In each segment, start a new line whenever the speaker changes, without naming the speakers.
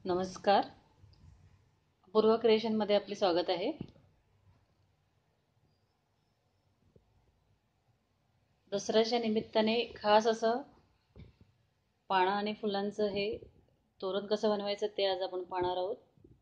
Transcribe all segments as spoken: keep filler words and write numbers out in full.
नमस्कार. पूर्व क्रिएशनमध्ये आपले स्वागत आहे. दसऱ्याच्या निमित्ताने खास असं पानं आणि फुलांचं हे तोरण कसं बनवायचं ते आज आपण पाहणार आहोत.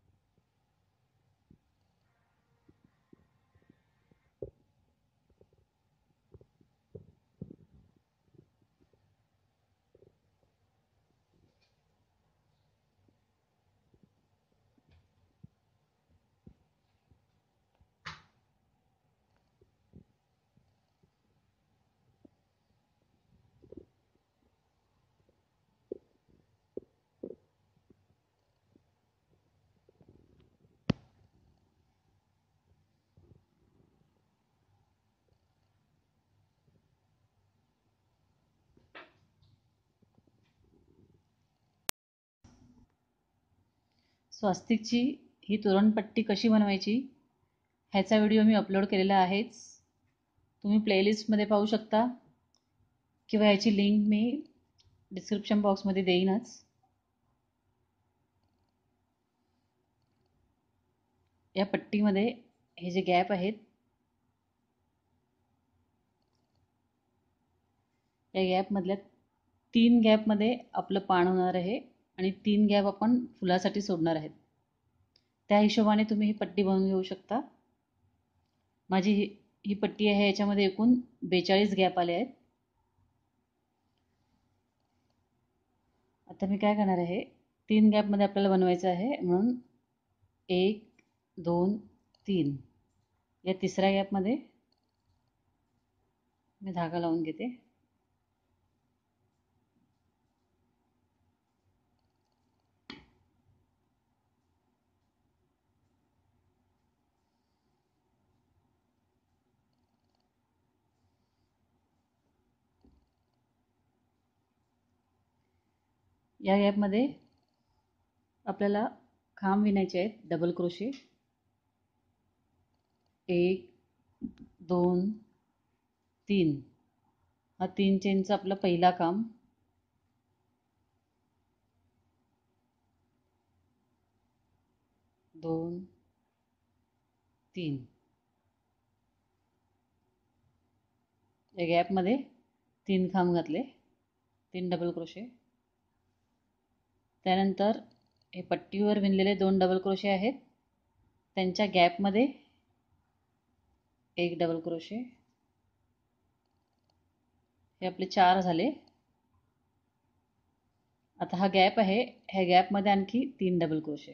स्वास्तिकची ही तोरणपट्टी कशी बनवायची ह्याचा व्हिडिओ मी अपलोड केलेला आहेच. तुम्ही प्लेलिस्टमध्ये पाहू शकता किंवा याची लिंक मी डिस्क्रिप्शन बॉक्समध्ये देईनच. या पट्टीमध्ये हे जे गॅप आहेत या गॅपमधल्या तीन गॅपमध्ये आपलं पान होणार आहे आणि तीन गॅप आपण फुलासाठी सोडणार आहेत. त्या हिशोबाने तुम्ही ही पट्टी बनवून घेऊ शकता. माझी ही ही पट्टी आहे, याच्यामध्ये एकूण बेचाळीस गॅप आले आहेत. आता मी काय करणार आहे, तीन गॅपमध्ये आपल्याला बनवायचं आहे म्हणून एक दोन तीन या तिसऱ्या गॅपमध्ये मी धागा लावून घेते. या गॅपमध्ये आपल्याला खांब विणायचे आहेत. डबल क्रोशे एक दोन तीन हा तीन चेनचा आपला पहिला खांब, दोन तीन या गॅपमध्ये तीन खांब घातले, तीन डबल क्रोशे. त्यानंतर हे पट्टीवर विणलेले दोन डबल क्रोशे आहेत, त्यांच्या गॅपमध्ये एक डबल क्रोशे. हे आपले चार झाले. आता हा गॅप आहे, ह्या गॅपमध्ये आणखी तीन डबल क्रोशे,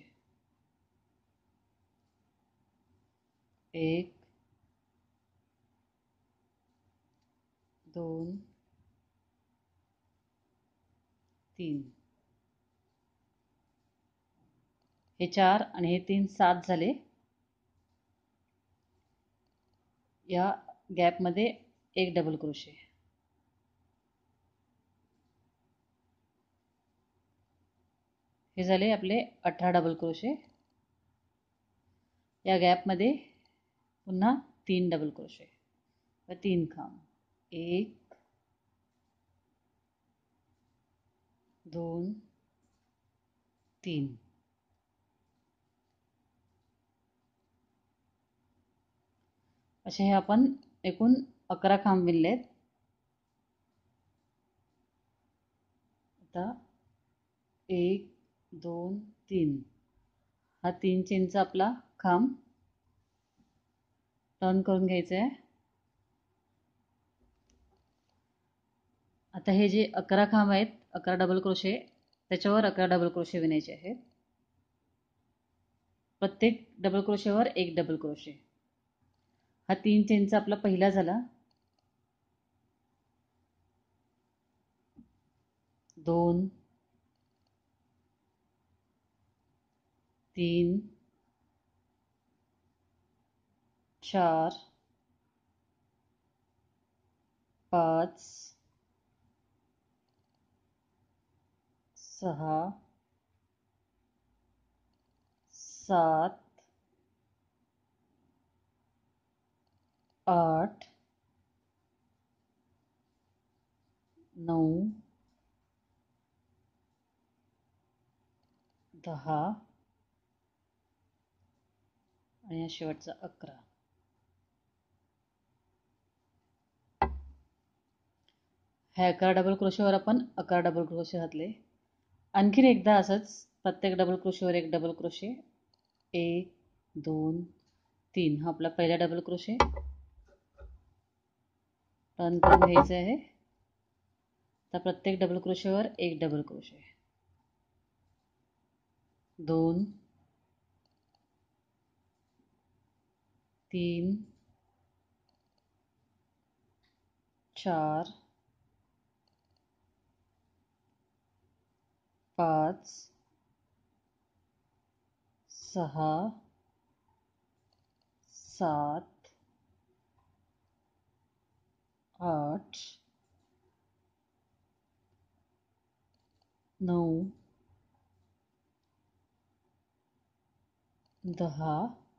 एक दोन तीन. हे चार आणि हे तीन सात झाले. या गॅपमध्ये एक डबल क्रोशे, हे झाले आपले अठरा डबल क्रोशे. या गॅपमध्ये पुन्हा तीन डबल क्रोशे व तीन खांब, एक दोन तीन. असे हे आपण एकूण अकरा खांब विणलेत. आता एक दोन तीन हा तीन चेनचा आपला खांब टर्न करून घ्यायचा आहे. आता हे जे अकरा खांब आहेत, अकरा डबल क्रोशे, त्याच्यावर अकरा डबल क्रोशे विणायचे आहेत. प्रत्येक डबल क्रोशेवर एक डबल क्रोशे. हा तीन चेनचा आपला पहिला झाला, दोन तीन चार पाच सहा सात आठ नऊ दहा आणि हा शेवटचा अकरा. ह्या अकरा डबल क्रोशेवर आपण अकरा डबल क्रोशे घातले. आणखीन एकदा असंच प्रत्येक डबल क्रोशेवर एक डबल क्रोशे, एक दोन तीन, हा आपला पहिला डबल क्रोशे, टर्न करून घ्यायचे आहे. तर प्रत्येक डबल क्रोशेवर एक डबल क्रोशे, दोन तीन चार पाच सहा सात आठ नऊ दहा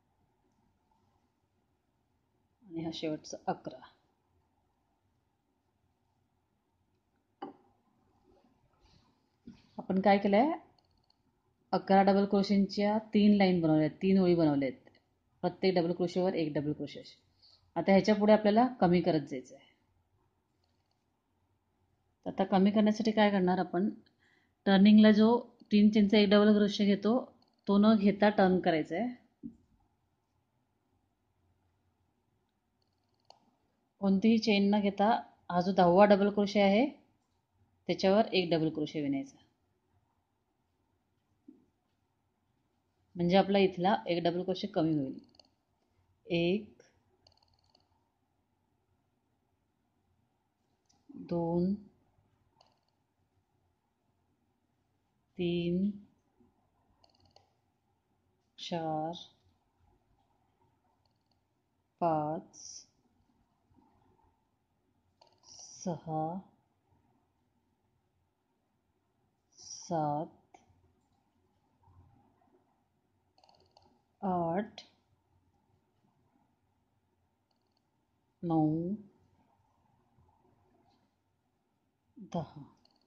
आणि हा शेवटचा अकरा. आपण काय केलं आहे, अकरा डबल क्रोशेंच्या तीन लाईन बनवल्या आहेत, तीन ओळी बनवल्या आहेत. प्रत्येक डबल क्रोशेवर एक डबल क्रोशे. आता ह्याच्या पुढे आपल्याला कमी करत जायचं आहे. आता कमी करण्यासाठी काय करणार, आपण टर्निंगला जो तीन चेनचा एक डबल क्रोशे घेतो तो न घेता टर्न करायचा आहे. कोणतीही चेन न घेता हा जो दहावा डबल क्रोशे आहे त्याच्यावर एक डबल क्रोशे विणायचा, म्हणजे आपला इथला एक डबल क्रोशे कमी होईल. एक दोन तीन चार पाच सहा सात आठ नऊ दहा.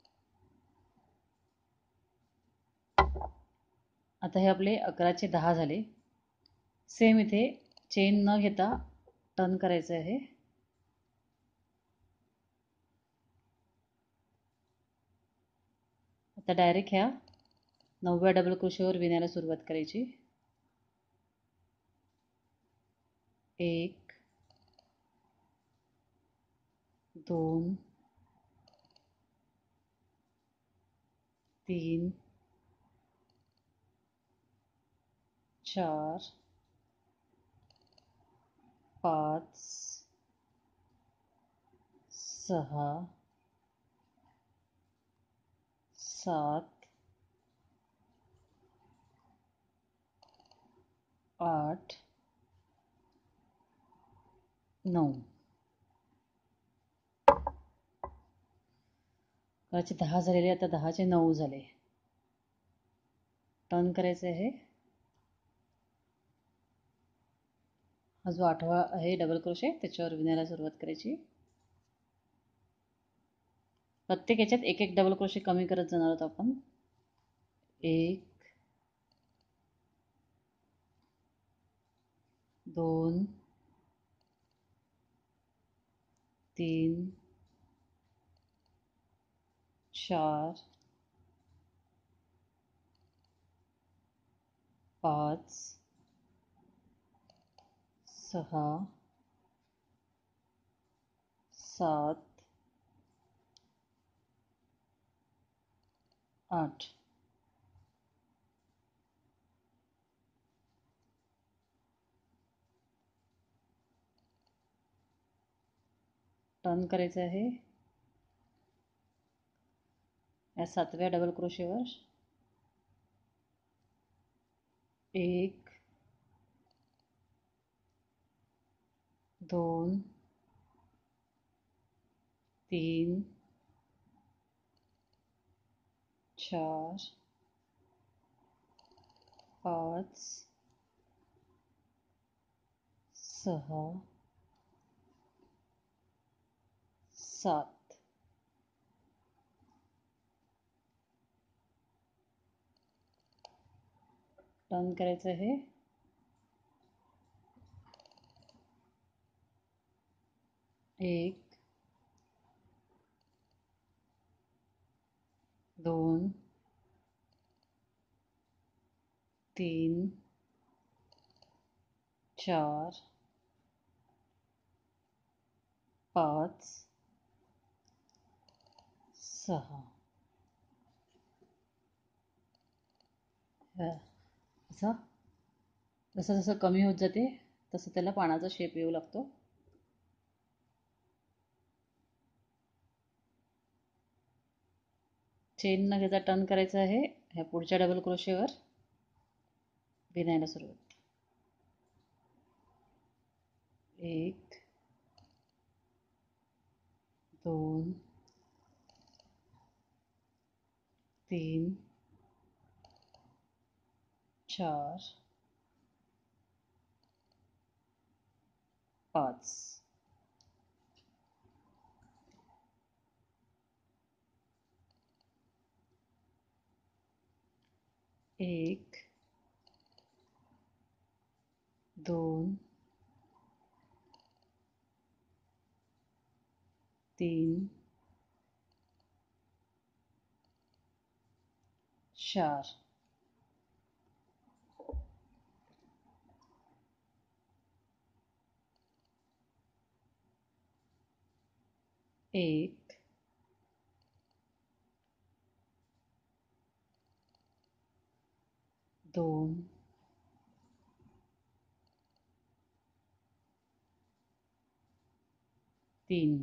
आता हे आपले अकराचे दहा झाले. सेम इथे चेन न घेता टर्न करायचं आहे. आता डायरेक्ट ह्या नवव्या डबल क्रोशेवर विणायला सुरुवात करायची. एक दोन तीन चार पाच सहा सात आठ नऊ. अकराचे दहा झालेले, आता दहाचे नऊ झाले. टर्न करायचं आहे. हा जो आठवा आहे डबल क्रोशे त्याच्यावर विणायला सुरुवात करायची. प्रत्येक याच्यात एक एक डबल क्रोशे कमी करत जाणार आहोत आपण. एक दोन तीन चार पाच सहा सात आठ. टर्न करायचं आहे. या सातव्या डबल क्रोशेवर एक दोन तीन चार पाच सहा सात. टर्न करायचं आहे. एक, दोन, तीन, चार, पाच, सहा. असा जसं जसं कमी होत जाते तसं त्याला पानाचा शेप येऊ लागतो. चेन न घेता टर्न करायचं आहे. ह्या पुढच्या डबल क्रोशेवर विणायला सुरुवात. एक, दोन, तीन, चार, पाच. एक, दोन, तीन, चार. एक, दोन, तीन.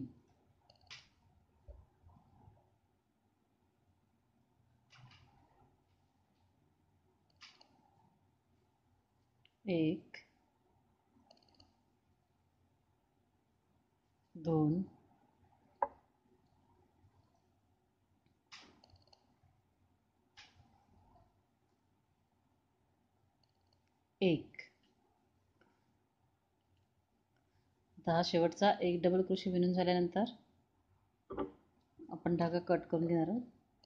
एक, दोन, एक. आता हा शेवटचा एक डबल क्रोशे विणून झाल्यानंतर आपण धागा कट करून घेणार आहोत.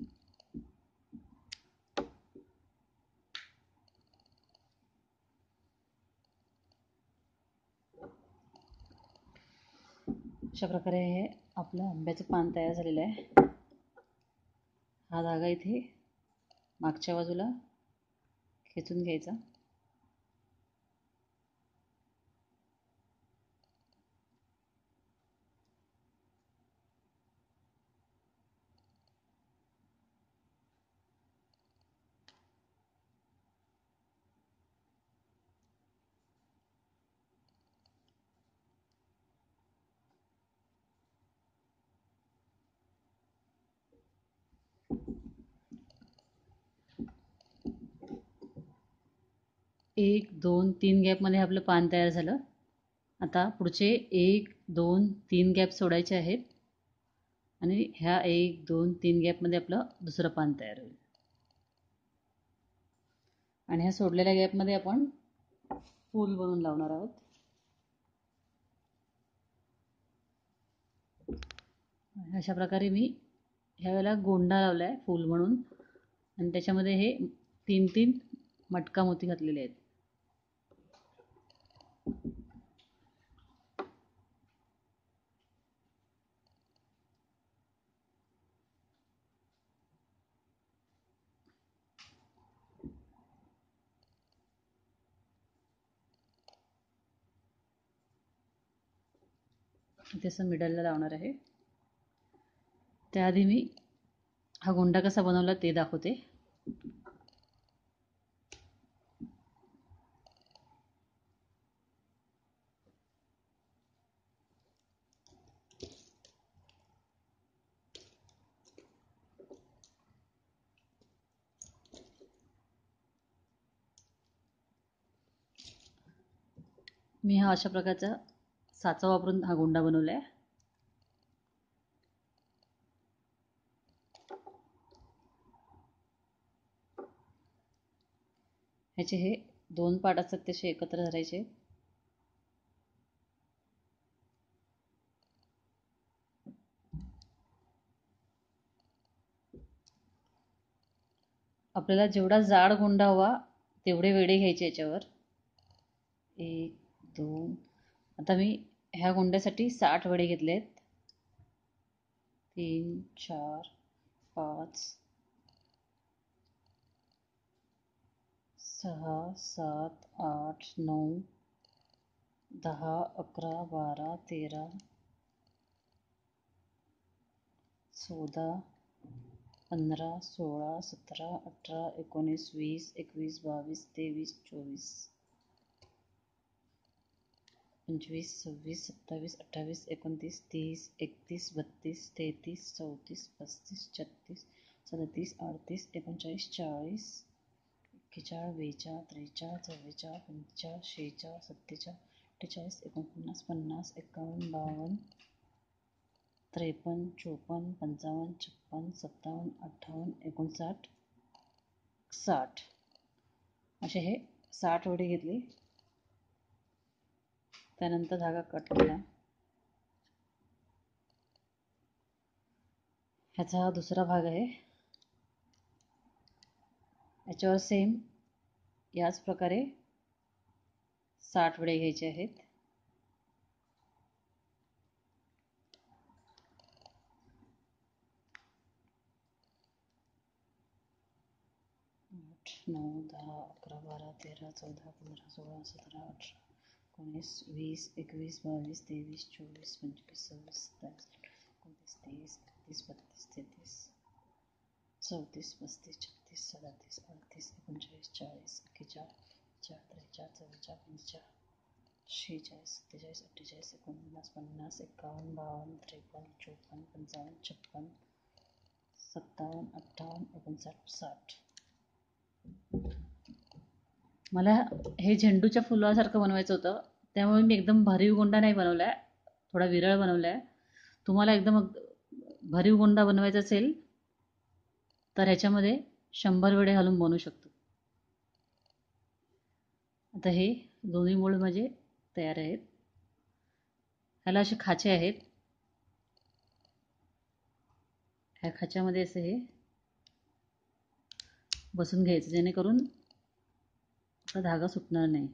अशा प्रकारे हे आपलं आंब्याचं पान तयार झालेलं आहे. हा धागा इथे मागच्या बाजूला खेचून घ्यायचा. एक, दोन, तीन गॅपमध्ये आपलं पान तयार झालं. आता पुढचे एक, दोन, तीन गॅप सोडायचे आहेत आणि ह्या एक, दोन, तीन गॅपमध्ये आपलं दुसरं पान तयार होईल. आणि ह्या सोडलेल्या गॅपमध्ये आपण फूल बनवून लावणार आहोत. अशा प्रकारे मी ह्या वेळेला गोंडा लावला आहे फूल म्हणून, आणि त्याच्यामध्ये हे तीन तीन मटका मोती घातलेले आहेत. इथे असं मिडलला लावणार आहे. त्याआधी मी हा गोंडा कसा बनवला ते दाखवते. मी हा अशा प्रकारचा साचा वापरून हा गोंडा बनवला आहे. ह्याचे हे दोन पार्ट असतात तसे एकत्र धरायचे. आपल्याला जेवढा जाड गोंडा हवा तेवढे वेढे घ्यायचे याच्यावर. एक दोन, आता मी ह्या गोंड्यासाठी साठ वेढे घेतले आहेत. तीन चार पाच सहा सात आठ नऊ दहा अकरा बारा तेरा चौदा पंधरा सोळा सतरा अठरा एकोणीस वीस एकवीस बावीस तेवीस चोवीस पंचवीस सव्वीस सत्तावीस अठ्ठावीस एकोणतीस तीस एकतीस बत्तीस तेहतीस चौतीस पस्तीस छत्तीस सदतीस अडतीस एकोणचाळीस चाळीस एक्केचाळीस बेचाळीस त्रेचाळीस चव्वेचाळीस पंचेचाळीस शेहेचाळीस सत्तेचाळीस अठ्ठेचाळीस एकोणपन्नास पन्नास एकावन्न बावन्न त्रेपन्न चोपन्न पंचावन्न छप्पन्न सत्तावन्न अठ्ठावन्न एकोणसाठ साठ असे हे साठ वेढे घेतले. त्यानंतर धागा कट केला. ह्याचा हा दुसरा भाग आहे. याच्यावर सेम याच प्रकारे साठ वेढे घ्यायचे आहेत. आठ नऊ दहा अकरा बारा तेरा चौदा पंधरा सोळा सतरा अठरा एकोणीस वीस एकवीस बावीस तेवीस चोवीस पंचवीस सव्वीस सत्तावीस एकोणतीस तीस एकतीस बत्तीस तेहतीस चौतीस पस्तीस छत्तीस सदतीस अडतीस एकोणचाळीस चाळीस एक्केचाळीस चार त्रेचाळीस चव्वेचाळीस पंचेचाळीस शेहेचाळीस सत्तेचाळीस अठ्ठेचाळीस एकोणपन्नास पन्नास एकावन्न बावन्न त्रेपन्न चोपन्न पंचावन्न छप्पन्न सत्तावन्न अठ्ठावन्न एकोणसाठ साठ. मला हे झेंडूच्या फुलासारखं बनवायचं होतं, त्यामुळे मी एकदम भरीव गोंडा नाही बनवला आहे, थोडा विरळ बनवला आहे. तुम्हाला एकदम भरीव गोंडा बनवायचा असेल तर ह्याच्यामध्ये शंभर वेढे घालून बनवू शकतो. आता हे दोन्ही मोल्ड माझे तयार आहेत. ह्याला असे खाचे आहेत. ह्या खाच्यामध्ये असे हे बसून घ्यायचं जेणेकरून आपला धागा सुटणार नाही.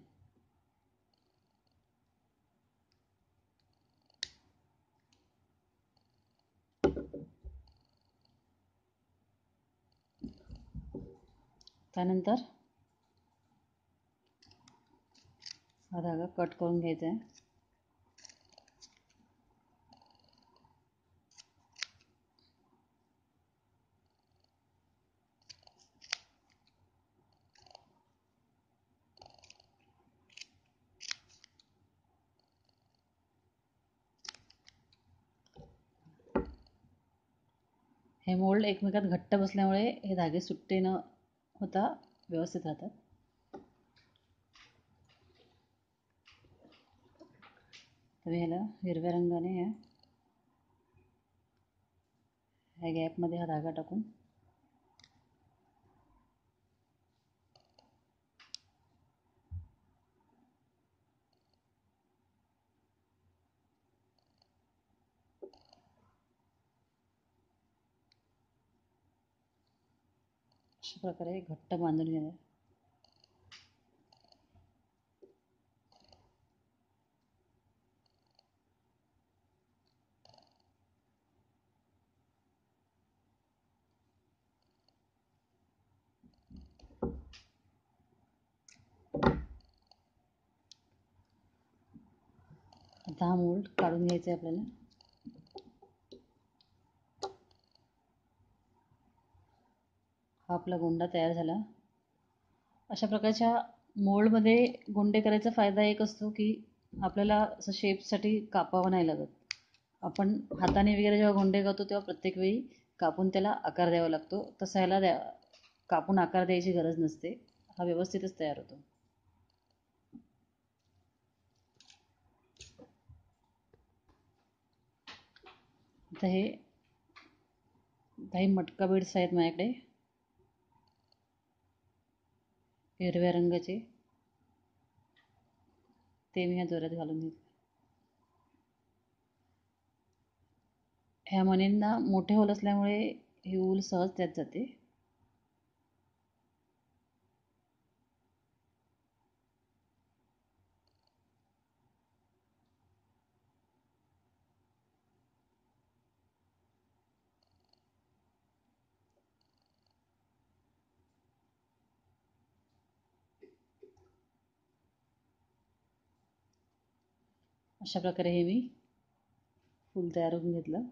त्यानंतर हा धागा कट करून घ्यायचा आहे. हे मोल्ड एकमेकात घट्ट बसल्यामुळे हे धागे सुट्टे न होता व्यवस्थित राहतात. तर ह्याला हिरव्या रंगाने ह्या ह्या गॅपमध्ये हा धागा टाकून अशा प्रकारे घट्ट बांधून घेणार. आता हा मोल्ड काढून घ्यायचा आहे आपल्याला. हा आपला गोंडा तयार झाला. अशा प्रकारच्या मोल्डमध्ये गोंडे करायचा फायदा एक असतो की आपल्याला असं शेपसाठी कापावं नाही लागत. आपण हाताने वगैरे जेव्हा गोंडे करतो तेव्हा प्रत्येक वेळी कापून त्याला आकार द्यावा लागतो. तसा ह्याला द्या कापून आकार द्यायची गरज नसते. हा व्यवस्थितच तयार होतो. आता हे काही मटका बीड्स आहेत माझ्याकडे हिरव्या रंगाचे, ते मी ह्या दोऱ्यात घालून घेतले. ह्या मण्यांना मोठे होल असल्यामुळे ही ऊल सहज त्यात जाते. अशा प्रकारे हे मी फूल तयार करून घेतलं.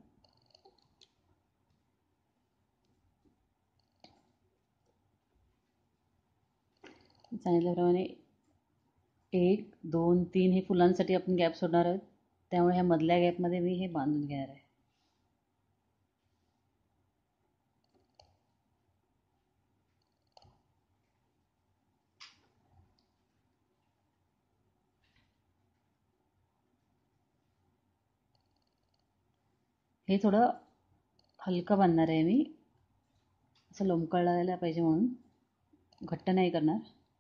सांगितल्याप्रमाणे एक दोन तीन हे फुलांसाठी आपण गॅप सोडणार आहोत, त्यामुळे ह्या मधल्या गॅपमध्ये मी हे बांधून घेणार आहे. हे थोडं हलकं बांधणार आहे मी, असं लोंबकळायला पाहिजे म्हणून, घट्ट नाही करणार.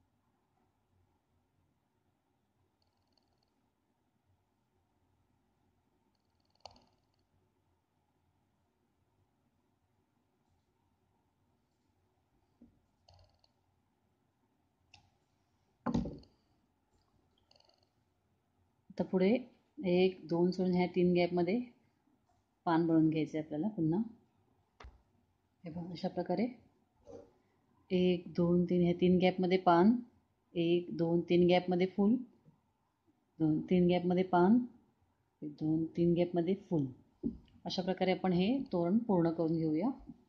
आता पुढे एक दोन सोडून ह्या तीन गॅपमध्ये पान बनवून घ्यायचे आपल्याला पुन्हा. हे बघा अशा प्रकारे एक दोन तीन ह्या तीन गॅपमध्ये पान, एक दोन तीन गॅपमध्ये फूल, दोन तीन गॅपमध्ये पान, दोन तीन गॅपमध्ये फूल. अशा प्रकारे आपण हे तोरण पूर्ण करून घेऊया.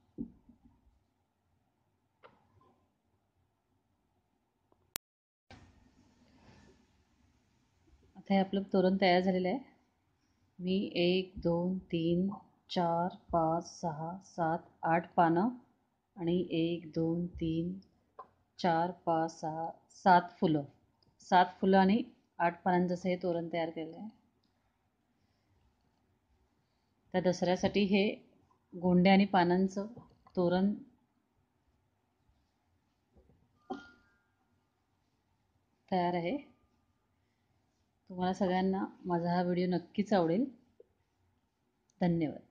आता हे आपलं तोरण तयार झालेलं आहे. मी एक दोन तीन चार पाच सहा सात आठ पानं आणि एक दोन तीन चार पाच सहा सात फुलं सात फुलं आणि आठ पानांचं असं हे तोरण तयार केलं आहे. त्या दसऱ्यासाठी हे गोंड्या आणि पानांचं तोरण तयार आहे. तुम्हाला सगळ्यांना माझा हा व्हिडिओ नक्कीच आवडेल. धन्यवाद.